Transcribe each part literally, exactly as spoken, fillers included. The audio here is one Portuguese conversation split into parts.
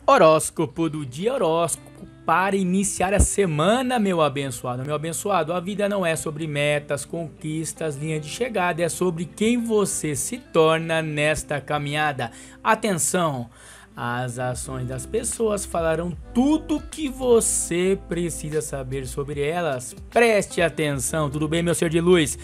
Horóscopo do dia, horóscopo para iniciar a semana, meu abençoado. Meu abençoado, a vida não é sobre metas, conquistas, linha de chegada, é sobre quem você se torna nesta caminhada. Atenção! As ações das pessoas falarão tudo que você precisa saber sobre elas. Preste atenção, tudo bem, meu ser de luz?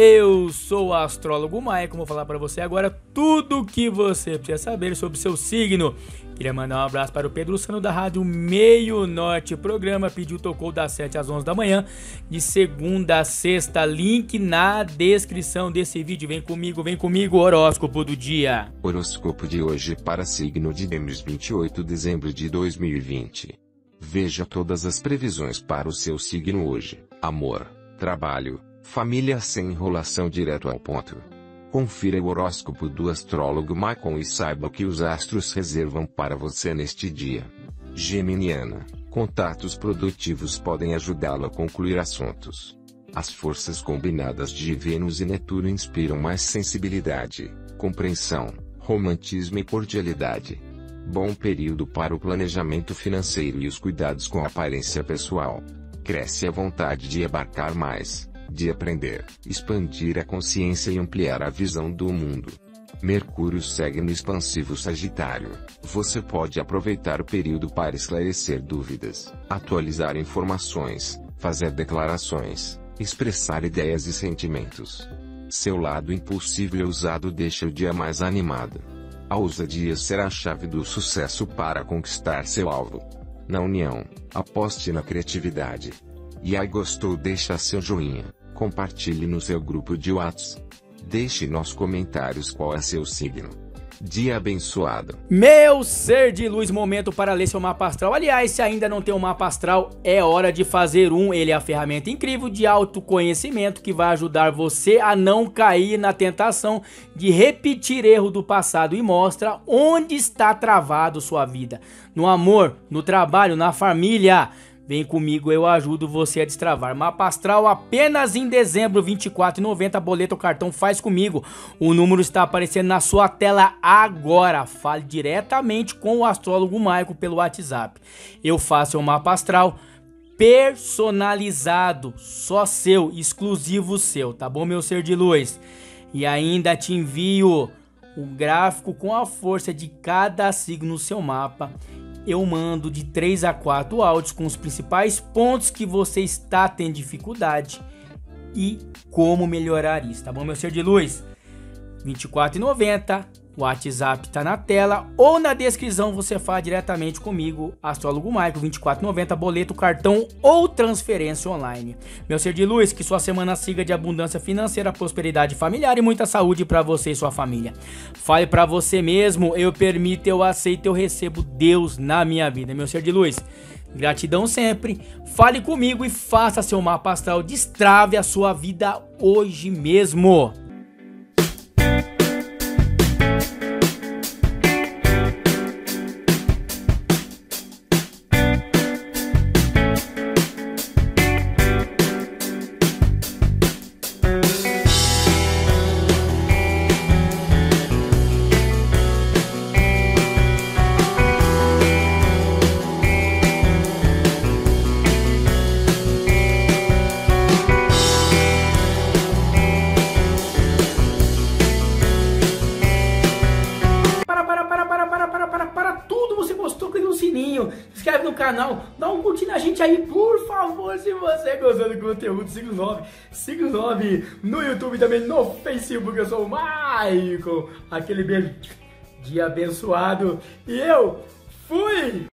Eu sou o astrólogo Maicon, vou falar para você agora tudo que você precisa saber sobre seu signo. Queria mandar um abraço para o Pedro Sano da Rádio Meio Norte. O programa pediu, tocou das sete às onze da manhã, de segunda a sexta. Link na descrição desse vídeo. Vem comigo, vem comigo, horóscopo do dia. Horóscopo de hoje para signo de Gêmeos, vinte e oito de dezembro de dois mil e vinte. Veja todas as previsões para o seu signo hoje. Amor, trabalho, família sem enrolação, direto ao ponto. Confira o horóscopo do astrólogo Maicon e saiba o que os astros reservam para você neste dia. Geminiana, contatos produtivos podem ajudá-lo a concluir assuntos. As forças combinadas de Vênus e Netuno inspiram mais sensibilidade, compreensão, romantismo e cordialidade. Bom período para o planejamento financeiro e os cuidados com a aparência pessoal. Cresce a vontade de abarcar mais, de aprender, expandir a consciência e ampliar a visão do mundo. Mercúrio segue no expansivo Sagitário. Você pode aproveitar o período para esclarecer dúvidas, atualizar informações, fazer declarações, expressar ideias e sentimentos. Seu lado impulsivo e ousado deixa o dia mais animado. A ousadia será a chave do sucesso para conquistar seu alvo. Na união, aposte na criatividade. E aí, gostou? Deixa seu joinha. Compartilhe no seu grupo de WhatsApp. Deixe nos comentários qual é seu signo. Dia abençoado. Meu ser de luz, momento para ler seu mapa astral. Aliás, se ainda não tem um mapa astral, é hora de fazer um. Ele é a ferramenta incrível de autoconhecimento que vai ajudar você a não cair na tentação de repetir erro do passado e mostra onde está travado sua vida. No amor, no trabalho, na família. Vem comigo, eu ajudo você a destravar. Mapa astral apenas em dezembro, vinte e quatro reais e noventa centavos, boleto ou cartão, faz comigo. O número está aparecendo na sua tela agora. Fale diretamente com o astrólogo Maicon pelo WhatsApp. Eu faço o mapa astral personalizado, só seu, exclusivo seu, tá bom, meu ser de luz? E ainda te envio o gráfico com a força de cada signo no seu mapa. Eu mando de três a quatro áudios com os principais pontos que você está tendo dificuldade e como melhorar isso, tá bom, meu ser de luz? vinte e quatro reais e noventa centavos, o WhatsApp tá na tela ou na descrição, você fala diretamente comigo, astrólogo Maicon, vinte e quatro reais e noventa centavos, boleto, cartão ou transferência online. Meu ser de luz, que sua semana siga de abundância financeira, prosperidade familiar e muita saúde para você e sua família. Fale para você mesmo, eu permito, eu aceito, eu recebo Deus na minha vida. Meu ser de luz, gratidão sempre. Fale comigo e faça seu mapa astral, destrave a sua vida hoje mesmo. Sininho, se inscreve no canal, dá um curtir na gente aí, por favor, se você gostou do conteúdo, siga o nove, siga o nove no YouTube também, no Facebook, eu sou o Maicon, aquele beijo, dia abençoado, e eu fui!